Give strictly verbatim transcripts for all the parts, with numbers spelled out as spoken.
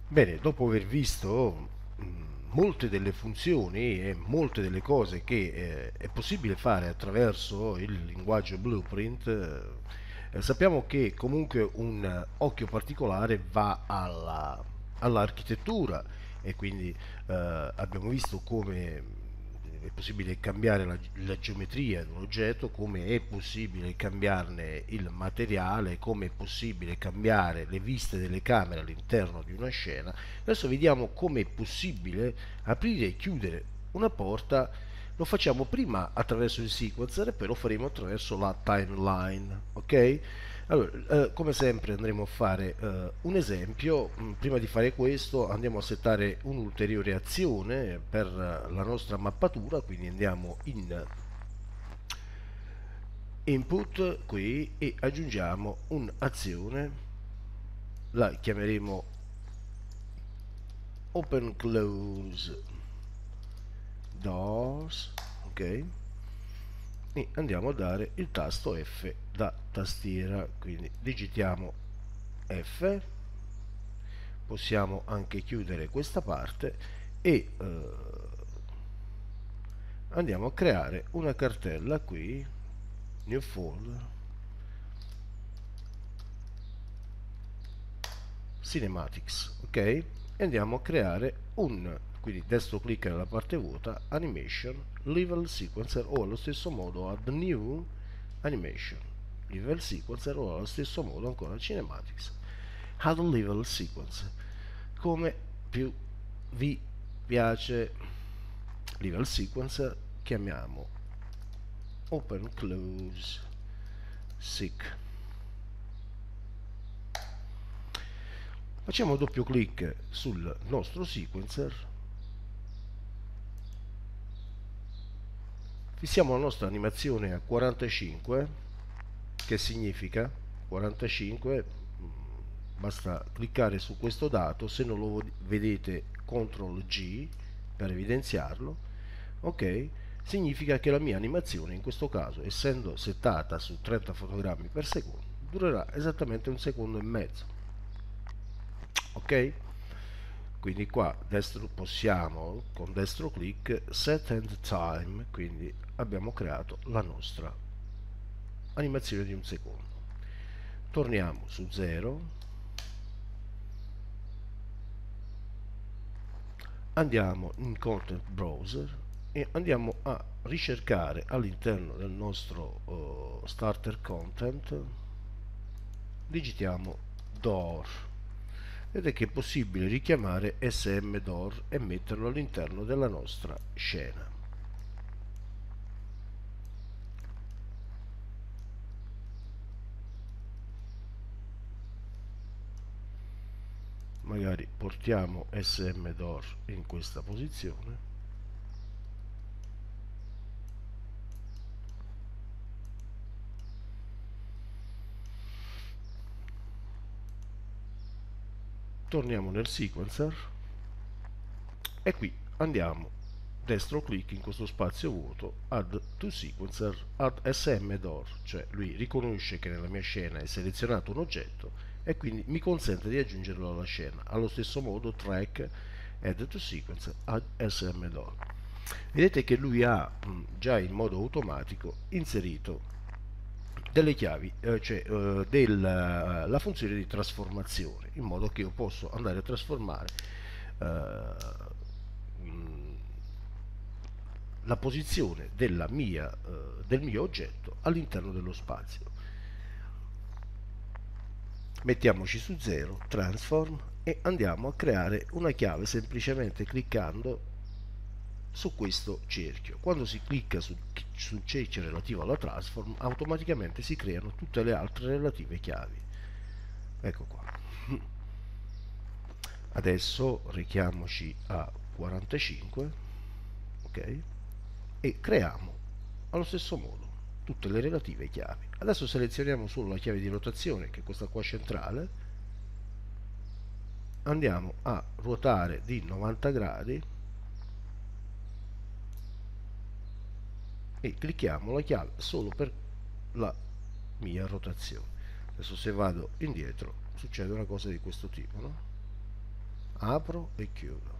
Bene, dopo aver visto mh, molte delle funzioni e molte delle cose che eh, è possibile fare attraverso il linguaggio Blueprint, eh, eh, sappiamo che comunque un eh, occhio particolare va alla- all'architettura e quindi eh, abbiamo visto come è possibile cambiare la, la geometria di un oggetto, come è possibile cambiarne il materiale, come è possibile cambiare le viste delle camere all'interno di una scena. Adesso vediamo come è possibile aprire e chiudere una porta. Lo facciamo prima attraverso il sequencer e poi lo faremo attraverso la timeline, ok? Allora, eh, come sempre andremo a fare eh, un esempio. Mm, Prima di fare questo andiamo a settare un'ulteriore azione per eh, la nostra mappatura, quindi andiamo in input qui e aggiungiamo un'azione, la chiameremo open close doors, ok? E andiamo a dare il tasto F da tastiera, quindi digitiamo F, possiamo anche chiudere questa parte e eh, andiamo a creare una cartella qui, new folder, cinematics, ok? E andiamo a creare un, quindi destro clic nella parte vuota, animation, level sequencer o allo stesso modo add new animation, level sequencer o allo stesso modo ancora cinematics, add level sequencer, come più vi piace. Level sequencer chiamiamo open close seq. Facciamo doppio clic sul nostro sequencer, fissiamo la nostra animazione a quarantacinque, che significa quarantacinque, basta cliccare su questo dato, se non lo vedete control G per evidenziarlo, ok? Significa che la mia animazione in questo caso, essendo settata su trenta fotogrammi per secondo, durerà esattamente un secondo e mezzo, ok? Quindi qua destro possiamo con destro clic set end time, quindi abbiamo creato la nostra animazione di un secondo. Torniamo su zero, andiamo in content browser e andiamo a ricercare all'interno del nostro uh, starter content, digitiamo door. Vedete che è possibile richiamare smdoor e metterlo all'interno della nostra scena. Magari portiamo smdoor in questa posizione, torniamo nel sequencer e qui andiamo destro clic in questo spazio vuoto, add to sequencer, add smdoor, cioè lui riconosce che nella mia scena è selezionato un oggetto e quindi mi consente di aggiungerlo alla scena. Allo stesso modo track, add to sequencer, add smdoor. Vedete che lui ha mh, già in modo automatico inserito delle chiavi, eh, cioè eh, della la funzione di trasformazione, in modo che io posso andare a trasformare eh, la posizione della mia, eh, del mio oggetto all'interno dello spazio. Mettiamoci su zero, transform, e andiamo a creare una chiave semplicemente cliccando su questo cerchio. Quando si clicca sul, sul cerchio relativo alla transform, automaticamente si creano tutte le altre relative chiavi. Ecco qua. Adesso richiamoci a quarantacinque, ok? E creiamo allo stesso modo tutte le relative chiavi. Adesso selezioniamo solo la chiave di rotazione, che è questa qua centrale, andiamo a ruotare di novanta gradi e clicchiamo la chiave solo per la mia rotazione. Adesso se vado indietro succede una cosa di questo tipo, no? apro e chiudo.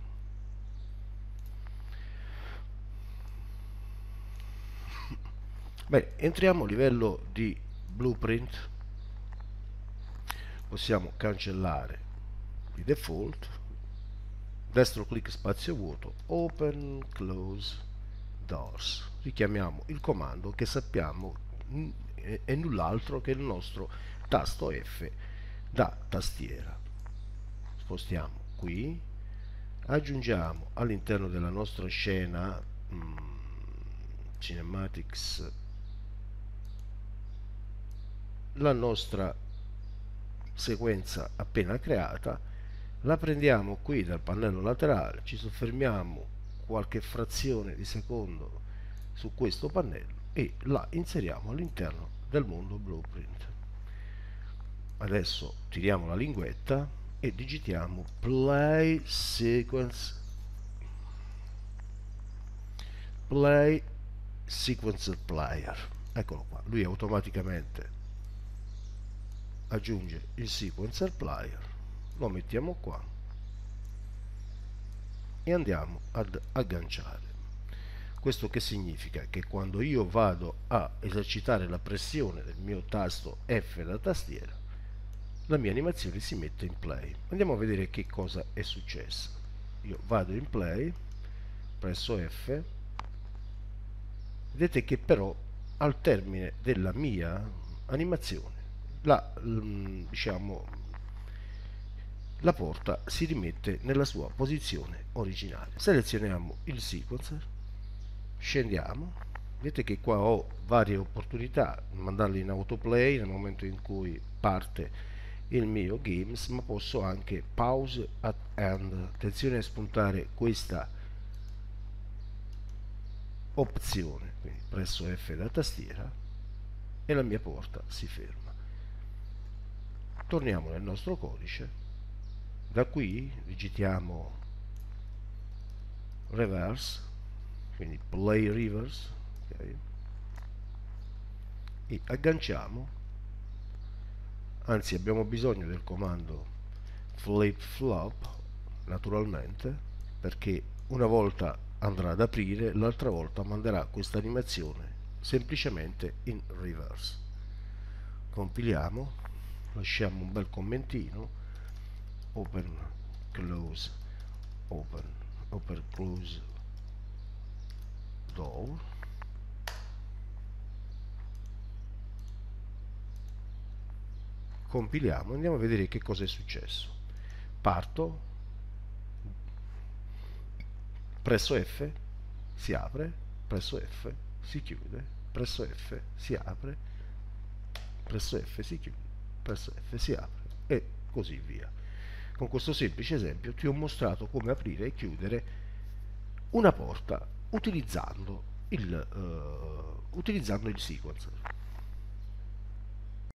Bene, entriamo a livello di blueprint. Possiamo cancellare i default, destro clic spazio vuoto, open close doors, richiamiamo il comando che sappiamo è null'altro che il nostro tasto F da tastiera. Spostiamo qui, aggiungiamo all'interno della nostra scena mh, Cinematics la nostra sequenza appena creata, la prendiamo qui dal pannello laterale, ci soffermiamo qualche frazione di secondo su questo pannello e la inseriamo all'interno del mondo blueprint. Adesso tiriamo la linguetta e digitiamo play sequence play sequencer player. Eccolo qua, lui automaticamente aggiunge il sequencer player, lo mettiamo qua e andiamo ad agganciare. Questo che significa? Che quando io vado a esercitare la pressione del mio tasto F da tastiera, la mia animazione si mette in play. Andiamo a vedere che cosa è successo. Io vado in play, presso F, vedete che però al termine della mia animazione la, diciamo, la porta si rimette nella sua posizione originale. Selezioniamo il sequencer, scendiamo, vedete che qua ho varie opportunità, mandarli in autoplay nel momento in cui parte il mio games, ma posso anche pause at end. Attenzione a spuntare questa opzione, quindi presso F da tastiera e la mia porta si ferma. Torniamo nel nostro codice, da qui digitiamo reverse, quindi play reverse, okay, e agganciamo, anzi abbiamo bisogno del comando flip flop naturalmente, perché una volta andrà ad aprire, l'altra volta manderà questa animazione semplicemente in reverse. Compiliamo, lasciamo un bel commentino, open close open open close door, compiliamo, andiamo a vedere che cosa è successo. Parto, presso F si apre, presso F si chiude, presso F si apre, presso F si chiude, presso F si apre e così via. Con questo semplice esempio ti ho mostrato come aprire e chiudere una porta utilizzando il, uh, utilizzando il sequencer.